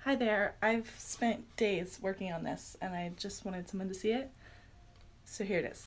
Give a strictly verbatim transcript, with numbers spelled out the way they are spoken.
Hi there. I've spent days working on this and I just wanted someone to see it. So here it is.